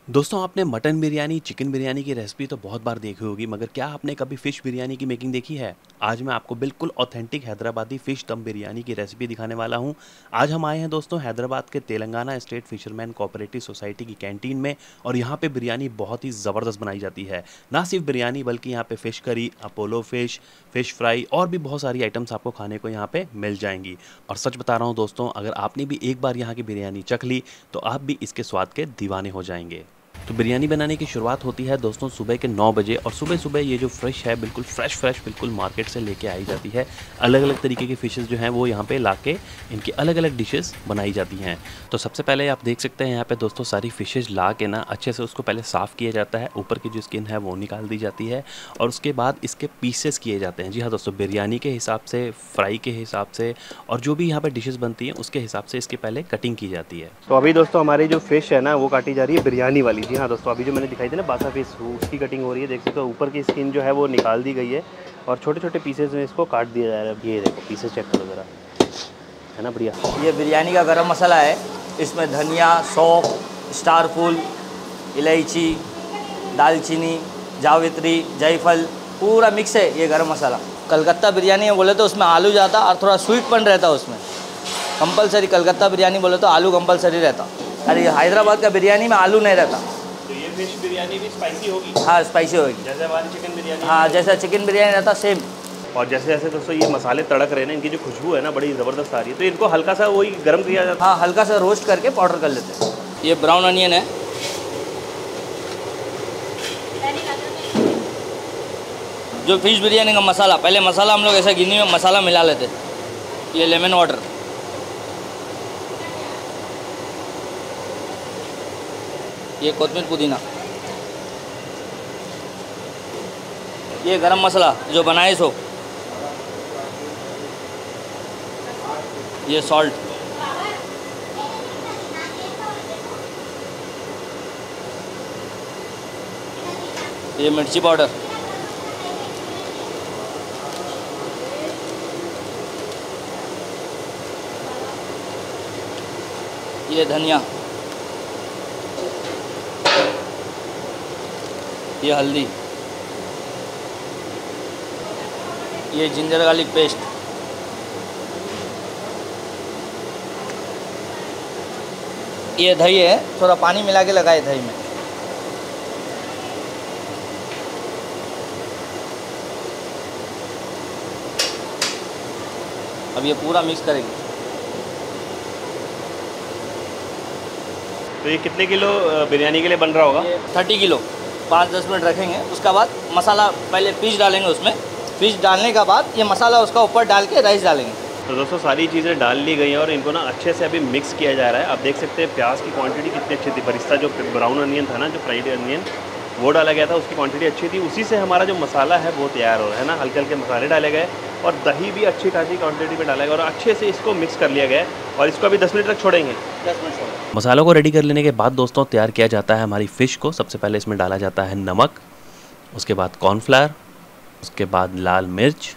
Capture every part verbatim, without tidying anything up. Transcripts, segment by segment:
दोस्तों आपने mutton biryani, chicken biryani की रेसिपी तो बहुत बार देखी होगी, मगर क्या आपने कभी फ़िश बिरयानी की मेकिंग देखी है? आज मैं आपको बिल्कुल ऑथेंटिक हैदराबादी फ़िश दम बिरयानी की रेसिपी दिखाने वाला हूं। आज हम आए हैं दोस्तों हैदराबाद के Telangana state fisherman cooperative society की कैंटीन में और यहां पे बिरयानी बहुत ही ज़बरदस्त बनाई जाती है। ना सिर्फ बिरयानी बल्कि यहाँ पे fish curry, Apollo fish, fish fry और भी बहुत सारी आइटम्स आपको खाने को यहाँ पे मिल जाएंगी। और सच बता रहा हूँ दोस्तों, अगर आपने भी एक बार यहाँ की बिरयानी चख ली तो आप भी इसके स्वाद के दीवाने हो जाएंगे। तो बिरयानी बनाने की शुरुआत होती है दोस्तों सुबह के नौ बजे और सुबह-सुबह ये जो फ़िश है बिल्कुल फ़्रेश फ़्रेश बिल्कुल मार्केट से लेके आई जाती है। अलग-अलग तरीके की फ़िशेज़ जो हैं वो यहाँ पे लाके इनकी अलग-अलग डिशेज़ बनाई जाती हैं। तो सबसे पहले आप देख सकते हैं यहाँ पे दोस्तों सारी फ़िशेज़ ला के ना अच्छे से उसको पहले साफ़ किया जाता है, ऊपर की जो स्किन है वो निकाल दी जाती है और उसके बाद इसके पीसेस किए जाते हैं। जी हाँ दोस्तों, बिरयानी के हिसाब से, फ्राई के हिसाब से और जो भी यहाँ पे डिशेज़ बनती हैं उसके हिसाब से इसकी पहले कटिंग की जाती है। तो अभी दोस्तों हमारी जो फ़िश है ना वो काटी जा रही है बिरयानी वाली। जी हाँ दोस्तों, अभी जो मैंने दिखाई थी ना बासा फ़िश, उसकी कटिंग हो रही है। देख सकते हो ऊपर की स्किन जो है वो निकाल दी गई है और छोटे छोटे पीसेज में इसको काट दिया जा रहा है। ये देखो पीसेज चेक करो ज़रा, है ना बढ़िया। ये बिरयानी का गरम मसाला है। इसमें धनिया, सौंफ, स्टार फूल, इलायची, दालचीनी, जावित्री, जायफल पूरा मिक्स है ये गरम मसाला। कलकत्ता बिरयानी में बोले तो उसमें आलू जाता और थोड़ा स्वीटपन रहता उसमें। कंपलसरी कलकत्ता बिरयानी बोले तो आलू कंपलसरी रहता। अरे हैदराबाद का बिरयानी में आलू नहीं रहता। तो ये फिश बिरयानी भी स्पाइसी होगी? हाँ स्पाइसी होगी, जैसे हमारी चिकन बिरयानी। हाँ जैसा चिकन बिरयानी रहता सेम। और जैसे जैसे दोस्तों ये मसाले तड़क रहे हैं ना, इनकी जो खुशबू है ना बड़ी ज़बरदस्त आ रही है। तो इनको हल्का सा वही गर्म किया जाता है। हाँ हल्का सा रोस्ट करके पाउडर कर लेते हैं। ये ब्राउन अनियन है। जो फिश बिरयानी का मसाला, पहले मसाला हम लोग ऐसा गिन्नी में मसाला मिला लेते। ये लेमन वाटर, ये कोतमीर पुदीना, ये गरम मसाला जो बनाए सो, ये सॉल्ट, ये मिर्ची पाउडर, ये धनिया, ये हल्दी, ये जिंजर गार्लिक पेस्ट, ये दही है, थोड़ा पानी मिला के लगाए दही में। अब ये पूरा मिक्स करेंगे। तो ये कितने किलो बिरयानी के लिए बन रहा होगा? ये थर्टी किलो। पाँच दस मिनट रखेंगे, उसका बाद मसाला पहले पीस डालेंगे उसमें। पीस डालने का बाद ये मसाला उसका ऊपर डाल के राइस डालेंगे। तो दोस्तों सारी चीज़ें डाल ली गई हैं और इनको ना अच्छे से अभी मिक्स किया जा रहा है। आप देख सकते हैं प्याज की क्वांटिटी कितनी अच्छी थी। बरिस्ता जो ब्राउन अनियन था ना, जो फ्राइड अनियन वो डाला गया था, उसकी क्वांटिटी अच्छी थी। उसी से हमारा जो मसाला है वो तैयार हो रहा है ना। हल्के हल्के मसाले डाले गए और दही भी अच्छी खासी क्वांटिटी में डाला गया और अच्छे से इसको मिक्स कर लिया गया और इसको अभी दस मिनट तक छोड़ेंगे। दस मिनट छोड़ेंगे। मसालों को रेडी कर लेने के बाद दोस्तों तैयार किया जाता है हमारी फ़िश को। सबसे पहले इसमें डाला जाता है नमक, उसके बाद कॉर्नफ्लावर, उसके बाद लाल मिर्च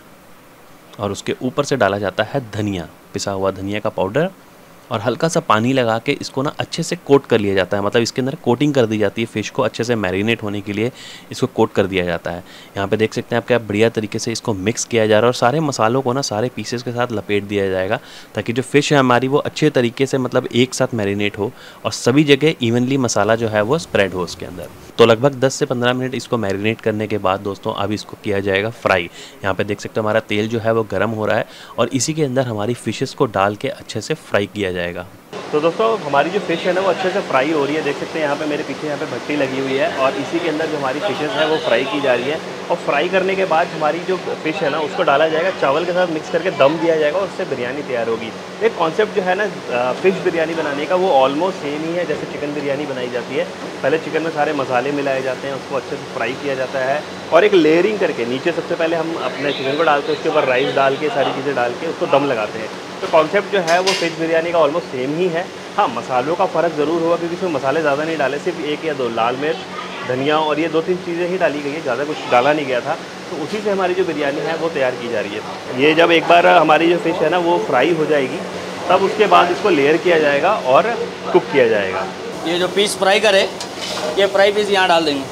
और उसके ऊपर से डाला जाता है धनिया, पिसा हुआ धनिया का पाउडर और हल्का सा पानी लगा के इसको ना अच्छे से कोट कर लिया जाता है। मतलब इसके अंदर कोटिंग कर दी जाती है, फ़िश को अच्छे से मैरिनेट होने के लिए इसको कोट कर दिया जाता है। यहाँ पे देख सकते हैं आप क्या बढ़िया तरीके से इसको मिक्स किया जा रहा है और सारे मसालों को ना सारे पीसेस के साथ लपेट दिया जाएगा ताकि जो फ़िश है हमारी वो अच्छे तरीके से मतलब एक साथ मैरिनेट हो और सभी जगह इवनली मसाला जो है वो स्प्रेड हो उसके अंदर। तो लगभग दस से पंद्रह मिनट इसको मैरिनेट करने के बाद दोस्तों अब इसको किया जाएगा फ्राई। यहाँ पे देख सकते हो हमारा तेल जो है वो गर्म हो रहा है और इसी के अंदर हमारी फ़िशेस को डाल के अच्छे से फ्राई किया जाएगा। तो दोस्तों हमारी जो फ़िश है ना वो अच्छे से फ्राई हो रही है। देख सकते हैं यहाँ पे मेरे पीछे यहाँ पे भट्टी लगी हुई है और इसी के अंदर जो हमारी फ़िशेस है वो फ्राई की जा रही है। और फ्राई करने के बाद हमारी जो फ़िश है ना उसको डाला जाएगा, चावल के साथ मिक्स करके दम दिया जाएगा और उससे बिरयानी तैयार होगी। एक कॉन्सेप्ट जो है ना फ़िश बिरयानी बनाने का वो ऑलमोस्ट सेम ही है जैसे चिकन बिरयानी बनाई जाती है। पहले चिकन में सारे मसाले मिलाए जाते हैं, उसको अच्छे से फ्राई किया जाता है और एक लेयरिंग करके नीचे सबसे पहले हम अपने चिकन को डालते हैं, उसके ऊपर राइस डाल के सारी चीज़ें डाल के उसको दम लगाते हैं। तो कॉन्सेप्ट जो है वो फ़िश बिरयानी का ऑलमोस्ट सेम ही है। हाँ मसालों का फ़र्क ज़रूर होगा क्योंकि इसमें मसाले ज़्यादा नहीं डाले, सिर्फ एक या दो लाल मिर्च, धनिया और ये दो तीन चीज़ें ही डाली गई है, ज़्यादा कुछ डाला नहीं गया था। तो उसी से हमारी जो बिरयानी है वो तैयार की जा रही है। ये जब एक बार हमारी जो फ़िश है ना वो फ्राई हो जाएगी तब उसके बाद इसको लेयर किया जाएगा और कुक किया जाएगा। ये जो पीस फ्राई करे, ये फ्राई पीस यहाँ डाल देंगे।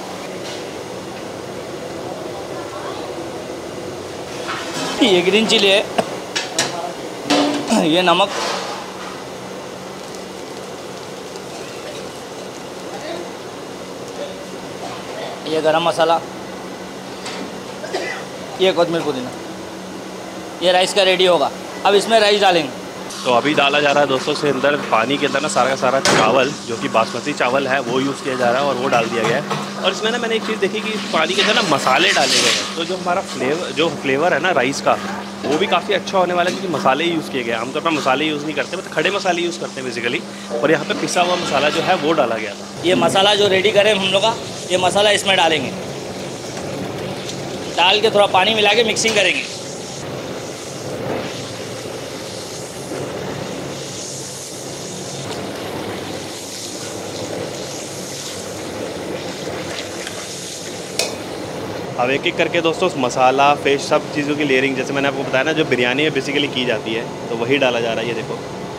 ये ग्रीन चिली है, ये नमक, ये गरम मसाला, ये कोथिमीर पुदीना। ये राइस का रेडी होगा। अब इसमें राइस डालेंगे। तो अभी डाला जा रहा है दोस्तों से अंदर पानी के अंदर ना सारा का सारा चावल जो कि बासमती चावल है वो यूज़ किया जा रहा है और वो डाल दिया गया है। और इसमें ना मैंने एक चीज़ देखी कि पानी के अंदर ना मसाले डाले गए हैं, तो जो हमारा फ्लेवर जो फ्लेवर है ना राइस का वो भी काफ़ी अच्छा होने वाला है, क्योंकि मसाले यूज़ किए गए। आमतौर पर मसाले यूज़ नहीं करते, मतलब खड़े मसाले यूज़ करते हैं बेसिकली, और यहाँ पे पिसा हुआ मसाला जो है वो डाला गया था। ये मसाला जो रेडी करें हम लोग का, ये मसाला इसमें डालेंगे। डाल के थोड़ा पानी मिला के मिक्सिंग करेंगे। अब एक एक करके दोस्तों मसाला, फिश, सब चीज़ों की लेयरिंग, जैसे मैंने आपको बताया ना जो बिरयानी में बेसिकली की जाती है, तो वही डाला जा रहा है। ये देखो,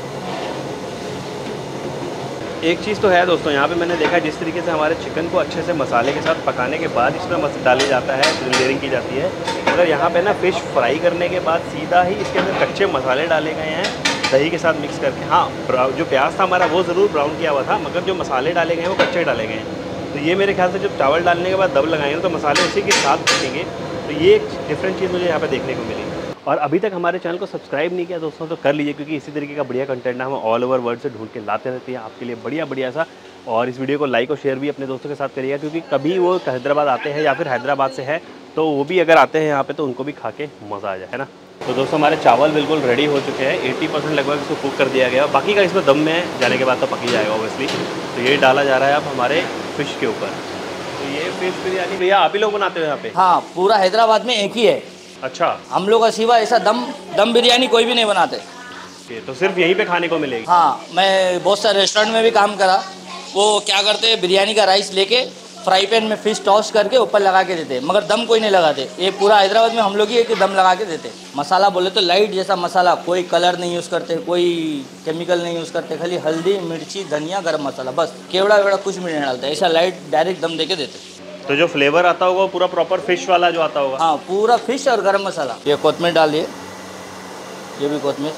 एक चीज़ तो है दोस्तों, यहाँ पे मैंने देखा जिस तरीके से हमारे चिकन को अच्छे से मसाले के साथ पकाने के बाद इसमें डाली जाता है, लेयरिंग की जाती है, अगर यहाँ पे ना फ़िश फ्राई करने के बाद सीधा ही इसके अंदर कच्चे मसाले डाले गए हैं दही के साथ मिक्स करके। हाँ, जो प्याज था हमारा वो ज़रूर ब्राउन किया हुआ था, मगर जो मसाले डाले गए हैं वो कच्चे डाले गए हैं। तो ये मेरे ख्याल से जब चावल डालने के बाद दम लगाएंगे तो मसाले उसी के साथ पकेंगे। तो ये एक डिफरेंट चीज़ मुझे यहाँ पे देखने को मिली। और अभी तक हमारे चैनल को सब्सक्राइब नहीं किया दोस्तों तो कर लीजिए, क्योंकि इसी तरीके का बढ़िया कंटेंट हम ऑल ओवर वर्ल्ड से ढूंढ के लाते रहते हैं आपके लिए बढ़िया बढ़िया सा। और इस वीडियो को लाइक और शेयर भी अपने दोस्तों के साथ करिएगा, क्योंकि कभी वो हैदराबाद आते हैं या फिर हैदराबाद से है तो वो भी अगर आते हैं यहाँ पे तो उनको भी खा के मज़ा आ जाए, है ना। तो दोस्तों हमारे चावल बिल्कुल रेडी हो चुके हैं, अस्सी परसेंट लगभग इसको कुक कर दिया गया। बाकी का इसमें दम में जाने के बाद तो पक ही जाएगा ऑब्वियसली। तो ये डाला जा रहा है अब हमारे फ़िश के ऊपर। तो ये फिश बिरयानी भैया आप ही लोग बनाते हो यहाँ पे? हाँ, पूरा हैदराबाद में एक ही है। अच्छा, हम लोग का सिवा ऐसा दम दम बिरयानी कोई भी नहीं बनाते। तो सिर्फ यहीं पे खाने को मिलेगी? हाँ, मैं बहुत सारे रेस्टोरेंट में भी काम करा। वो क्या करते हैं, बिरयानी का राइस लेके फ्राई पैन में फिश टॉस करके ऊपर लगा के देते, मगर दम कोई नहीं लगाते। ये पूरा हैदराबाद में हम लोग ही है कि दम लगा के देते। मसाला बोले तो लाइट जैसा मसाला, कोई कलर नहीं यूज़ करते, कोई केमिकल नहीं यूज़ करते, खाली हल्दी, मिर्ची, धनिया, गरम मसाला, बस। केवड़ा वेवड़ा कुछ भी नहीं डालते, ऐसा लाइट डायरेक्ट दम दे के देते। तो जो फ्लेवर आता होगा पूरा प्रॉपर फिश वाला जो आता होगा? हाँ, पूरा फिश और गरम मसाला। ये कोथिमीर डालिए, ये भी कोथिमीर,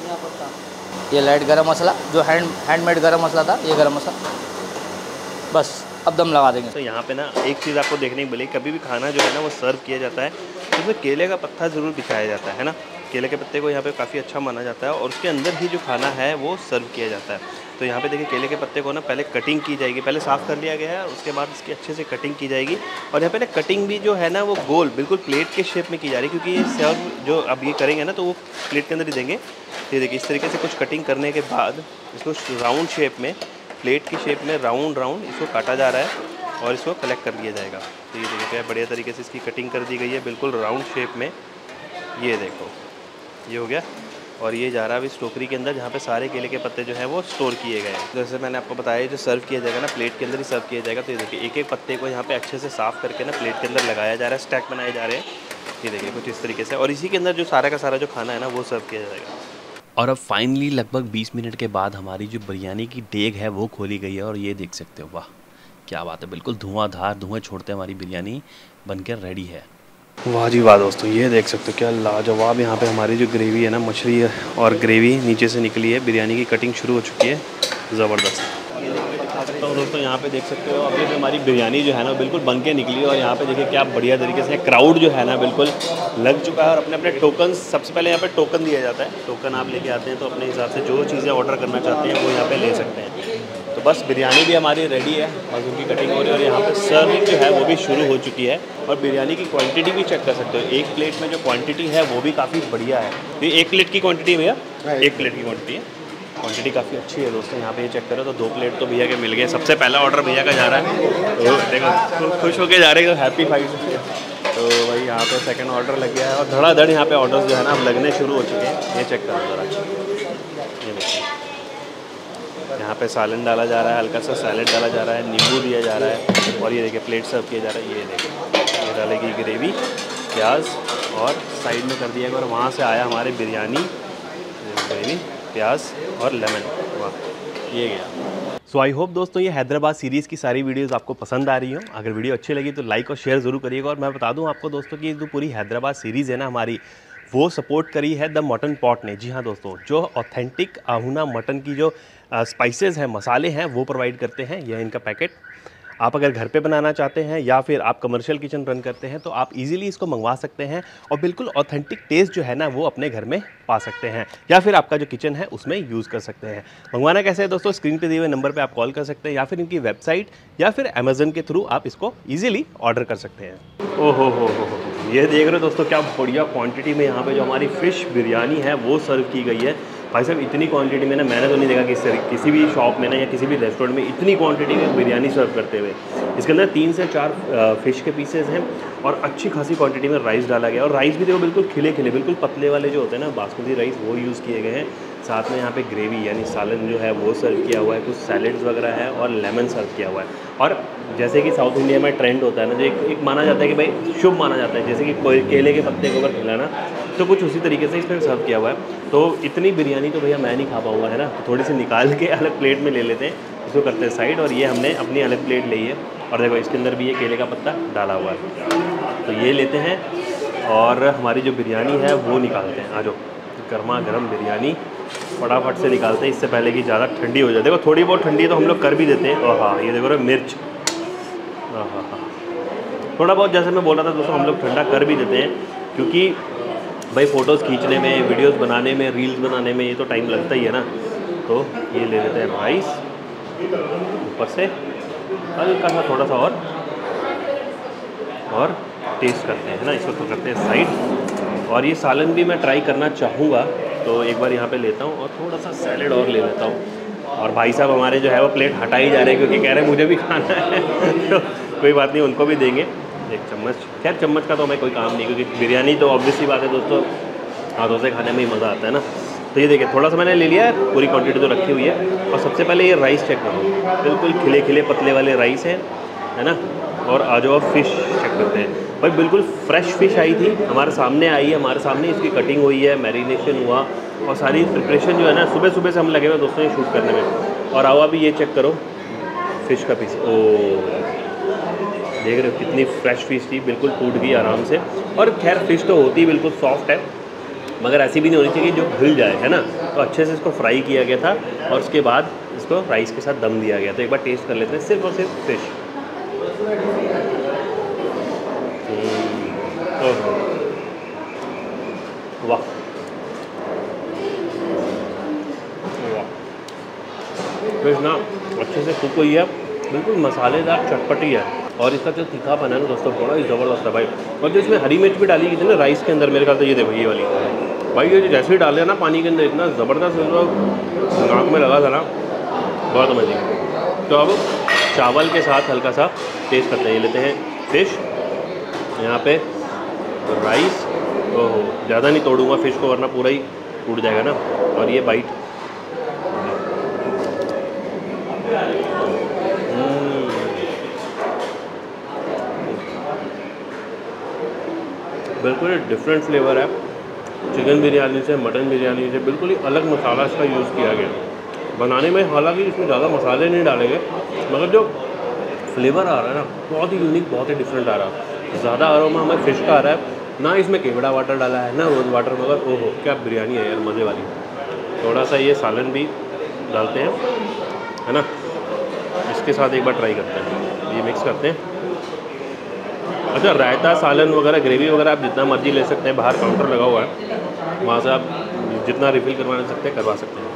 ये लाइट गरम मसाला जो हैंड हैंडमेड गरम मसाला था, ये गरम मसाला, बस। अब दम लगा देंगे। तो यहाँ पे ना एक चीज़ आपको देखने को मिली, कभी भी खाना जो है ना वो सर्व किया जाता है तो उसमें केले का पत्ता ज़रूर बिछाया जाता है ना। केले के पत्ते को यहाँ पे काफ़ी अच्छा माना जाता है और उसके अंदर ही जो खाना है वो सर्व किया जाता है। तो यहाँ पे देखिए केले के पत्ते को ना पहले कटिंग की जाएगी, पहले साफ़ कर लिया गया है, उसके बाद इसकी अच्छे से कटिंग की जाएगी। और यहाँ पे ना कटिंग भी जो है ना वो गोल बिल्कुल प्लेट के शेप में की जा रही है, क्योंकि ये सर्व जो अब ये करेंगे ना तो वो प्लेट के अंदर ही देंगे। तो ये देखिए इस तरीके से कुछ कटिंग करने के बाद इसको राउंड शेप में, प्लेट की शेप में राउंड राउंड इसको काटा जा रहा है और इसको कलेक्ट कर लिया जाएगा। तो ये देखिए बढ़िया तरीके से इसकी कटिंग कर दी गई है बिल्कुल राउंड शेप में। ये देखो ये हो गया और ये जा रहा है इस टोकरी के अंदर जहाँ पे सारे केले के पत्ते जो हैं वो स्टोर किए गए हैं। जैसे मैंने आपको बताया जो सर्व किया जाएगा ना प्लेट के अंदर ही सर्व किया जाएगा। तो ये देखिए एक एक पत्ते को यहाँ पे अच्छे से साफ़ करके ना प्लेट के अंदर लगाया जा रहा है, स्टैक बनाए जा रहे हैं। ये देखिए कुछ इस तरीके से, और इसी के अंदर जो सारा का सारा जो खाना है ना वो सर्व किया जाएगा। और अब फाइनली लगभग बीस मिनट के बाद हमारी जो बिरयानी की डेग है वो खोली गई है और ये देख सकते हो, वाह क्या बात है, बिल्कुल धुआंधार धुआं छोड़ते हमारी बिरयानी बनकर रेडी है। वाह जी वाह दोस्तों, ये देख सकते हो क्या लाजवाब। यहाँ पे हमारी जो ग्रेवी है ना, मछली और ग्रेवी नीचे से निकली है, बिरयानी की कटिंग शुरू हो चुकी है, ज़बरदस्त। तो दोस्तों यहाँ पे देख सकते हो अभी जो हमारी बिरयानी जो है ना बिल्कुल बन के निकली है और यहाँ पे देखिए क्या बढ़िया तरीके से क्राउड जो है ना बिल्कुल लग चुका है। और अपने अपने टोकन, सबसे पहले यहाँ पे टोकन दिया जाता है। टोकन आप लेके आते हैं तो अपने हिसाब से जो चीज़ें ऑर्डर करना चाहते हैं वो यहाँ पे ले सकते हैं। तो बस बिरयानी भी हमारी रेडी है, मज़दूर की कटिंग हो रही है और यहाँ पे सर्विंग जो है वो भी शुरू हो चुकी है। और बिरयानी की क्वांटिटी भी चेक कर सकते हो, एक प्लेट में जो क्वांटिटी है वो भी काफ़ी बढ़िया है। ये एक प्लेट की क्वांटिटी भैया, एक प्लेट की क्वांटिटी है, क्वांटिटी काफ़ी अच्छी है दोस्तों। यहाँ पे ये चेक करो तो दो प्लेट तो भैया के मिल गए। सबसे पहला ऑर्डर भैया का जा रहा है, तो देखो खुश होके जा रहे हैं, हैप्पी फाइव। तो भाई यहाँ पे सेकंड ऑर्डर लग गया है और धड़ाधड़ यहाँ पे ऑर्डर्स जो है ना अब लगने शुरू हो चुके हैं। ये चेक करो ज़रा, ये देखिए यहाँ पे सालन डाला जा रहा है, हल्का सा सैलेड डाला जा रहा है, नींबू दिया जा रहा है और ये देखिए प्लेट सर्व किया जा रहा है। ये देखिए ये डालेगी ग्रेवी, प्याज और साइड में कर दिया गया और वहाँ से आया हमारे बिरयानी, ग्रेवी, प्याज और लेमन। वाह ये गया। सो आई होप दोस्तों ये हैदराबाद सीरीज़ की सारी वीडियोस आपको पसंद आ रही हो। अगर वीडियो अच्छी लगी तो लाइक और शेयर ज़रूर करिएगा। और मैं बता दूं आपको दोस्तों कि जो पूरी हैदराबाद सीरीज़ है ना हमारी, वो सपोर्ट करी है द मटन पॉट ने। जी हाँ दोस्तों, जो ऑथेंटिक आहूना मटन की जो स्पाइसेस हैं, मसाले हैं, वो प्रोवाइड करते हैं। यह इनका पैकेट आप अगर घर पे बनाना चाहते हैं या फिर आप कमर्शियल किचन रन करते हैं तो आप इजीली इसको मंगवा सकते हैं और बिल्कुल ऑथेंटिक टेस्ट जो है ना वो अपने घर में पा सकते हैं, या फिर आपका जो किचन है उसमें यूज़ कर सकते हैं। मंगवाना कैसे है दोस्तों, स्क्रीन पे दिए हुए नंबर पे आप कॉल कर सकते हैं या फिर इनकी वेबसाइट या फिर अमेजन के थ्रू आप इसको ईजिली ऑर्डर कर सकते हैं। ओ हो हो हो हो ये देख रहे हो दोस्तों, क्या बढ़िया क्वांटिटी में यहाँ पे जो हमारी फ़िश बिरयानी है वो सर्व की गई है। भाई साहब इतनी क्वांटिटी में ना मैंने तो नहीं देखा कि किसी भी शॉप में ना या किसी भी रेस्टोरेंट में इतनी क्वांटिटी में बिरयानी सर्व करते हुए। इसके अंदर तीन से चार फ़िश के पीसेज हैं और अच्छी खासी क्वांटिटी में राइस डाला गया। और राइस भी देखो बिल्कुल खिले खिले, बिल्कुल पतले वाले जो होते हैं ना बासमती राइस, वो यूज़ किए गए हैं। साथ में यहाँ पे ग्रेवी यानी सालन जो है वो सर्व किया हुआ है, कुछ सैलेड्स वगैरह है और लेमन सर्व किया हुआ है। और जैसे कि साउथ इंडिया में ट्रेंड होता है ना, जो एक, एक माना जाता है कि भाई शुभ माना जाता है, जैसे कि कोई केले के पत्ते को अगर खिलाना, तो कुछ उसी तरीके से इसमें सर्व किया हुआ है। तो इतनी बिरयानी तो भैया मैं नहीं खा पाऊँगा, है ना। तो थोड़ी सी निकाल के अलग प्लेट में ले लेते हैं, इसको करते हैं साइड। और ये हमने अपनी अलग प्लेट ली है और देखो इसके अंदर भी ये केले का पत्ता डाला हुआ है। तो ये लेते हैं और हमारी जो बिरयानी है वो निकालते हैं। आ जाओ, गर्मा गर्म बिरयानी फटाफट से निकालते हैं, इससे पहले कि ज़्यादा ठंडी हो जाए। देखो थोड़ी बहुत ठंडी तो हम लोग कर भी देते हैं। और हाँ ये देखो रे मिर्च, हाँ हाँ हाँ थोड़ा बहुत जैसे मैं बोल रहा था दोस्तों, हम लोग ठंडा कर भी देते हैं क्योंकि भाई फ़ोटोज़ खींचने में, वीडियोज़ बनाने में, रील्स बनाने में ये तो टाइम लगता ही है ना। तो ये ले लेते हैं राइस, ऊपर से हल्का सा थोड़ा सा और और टेस्ट करते हैं, है ना। इसको तो करते हैं साइड। और ये सालन भी मैं ट्राई करना चाहूँगा, तो एक बार यहाँ पे लेता हूँ और थोड़ा सा सैलेड और ले लेता हूँ। और भाई साहब हमारे जो है वो प्लेट हटा ही जा रहे हैं क्योंकि कह रहे हैं मुझे भी खाना है तो कोई बात नहीं, उनको भी देंगे एक चम्मच। खैर चम्मच का तो हमें कोई काम नहीं, क्योंकि बिरयानी तो ऑब्वियसली बात है दोस्तों, हाथों से खाने में ही मज़ा आता है ना। तो ये देखिए थोड़ा सा मैंने ले लिया है, पूरी क्वांटिटी तो रखी हुई है। और सबसे पहले ये राइस चेक करो, बिल्कुल खिले खिले पतले वाले राइस हैं, है ना। और आ जाओ फ़िश चेक करते हैं। भाई बिल्कुल फ्रेश फ़िश आई थी, हमारे सामने आई है, हमारे सामने इसकी कटिंग हुई है, मैरिनेशन हुआ और सारी प्रिपरेशन जो है ना सुबह सुबह से हम लगे हुए दोस्तों ये शूट करने में। और आओ अभी ये चेक करो फ़िश का पीस, ओ देख रहे हो कितनी फ्रेश फ़िश थी, बिल्कुल टूट गई आराम से। और खैर फ़िश तो होती ही बिल्कुल सॉफ्ट है, मगर ऐसी भी नहीं होनी चाहिए जो घुल जाए, है ना। तो अच्छे से इसको फ्राई किया गया था और उसके बाद इसको राइस के साथ दम दिया गया। तो एक बार टेस्ट कर लेते हैं सिर्फ और सिर्फ फ़िश। वाह वाह, फिश ना अच्छे से कुक हुई है, बिल्कुल मसालेदार चटपटी है। और इसका जो तीखापन है ना दोस्तों बड़ा ही ज़बरदस्त है भाई। और जो इसमें हरी मिर्च भी डाली गई थी ना राइस के अंदर, मेरे ख्याल से ये देखो ये वाली भाई, ये जैसे ही डाले ना पानी के अंदर, इतना ज़बरदस्त नाक में लगा था ना, बहुत अमेजिंग। तो अब चावल के साथ हल्का सा टेस्ट करते हैं। ये लेते हैं फ़िश, यहाँ पे राइस, ओहो ज़्यादा नहीं तोड़ूंगा फ़िश को वरना पूरा ही टूट जाएगा ना। और ये बाइट, बिल्कुल डिफरेंट फ्लेवर है चिकन बिरयानी से, मटन बिरयानी से। बिल्कुल ही अलग मसाला इसका यूज़ किया गया बनाने में। हालांकि इसमें ज़्यादा मसाले नहीं डाले गए, मगर जो फ्लेवर आ रहा है ना बहुत ही यूनिक, बहुत ही डिफरेंट आ रहा है। ज़्यादा अरोमा हमें फ़िश का आ रहा है ना, इसमें केवड़ा वाटर डाला है ना रोज़ वाटर, मगर ओहो क्या बिरयानी है यार, मज़े वाली। थोड़ा सा ये सालन भी डालते हैं, है ना। इसके साथ एक बार ट्राई करते हैं, ये मिक्स करते हैं। अच्छा रायता, सालन वगैरह, ग्रेवी वगैरह आप जितना मर्जी ले सकते हैं, बाहर काउंटर लगा हुआ है, वहाँ से आप जितना रिफ़िल करवा सकते हैं करवा सकते हैं।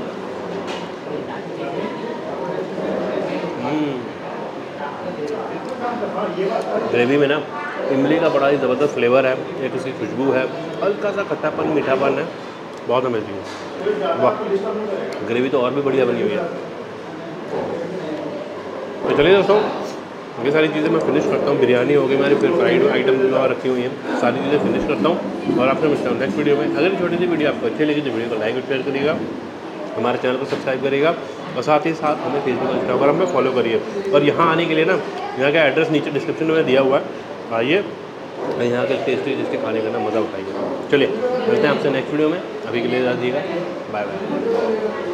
ग्रेवी में ना इमली का बड़ा ही ज़बरदस्त फ्लेवर है, एक उसकी खुशबू है, हल्का सा खट्टापन मीठापन है, बहुत अमेजिंग है। वाह ग्रेवी तो और भी बढ़िया बनी हुई है। तो चलिए दोस्तों ये सारी चीज़ें मैं फिनिश करता हूँ। बिरयानी हो गई हमारी, फिर फ्राइड आइटम जो और रखी हुई हैं, सारी चीज़ें फिनिश करता हूँ और आपसे मिलता हूँ नेक्स्ट वीडियो में। अगर छोटी सी वीडियो आपको अच्छी लगी तो वीडियो को लाइक और शेयर करिएगा, हमारे चैनल को सब्सक्राइब करिएगा और साथ ही साथ हमें फेसबुक और इंस्टाग्राम पर फॉलो करिए। और यहाँ आने के लिए ना यहाँ का एड्रेस नीचे डिस्क्रिप्शन में दिया हुआ है, आइए यहाँ के टेस्टी टेस्टी खाने का ना मज़ा उठाइए। चलिए मिलते हैं आपसे नेक्स्ट वीडियो में, अभी के लिए इजाज़त दीजिएगा, बाय बाय।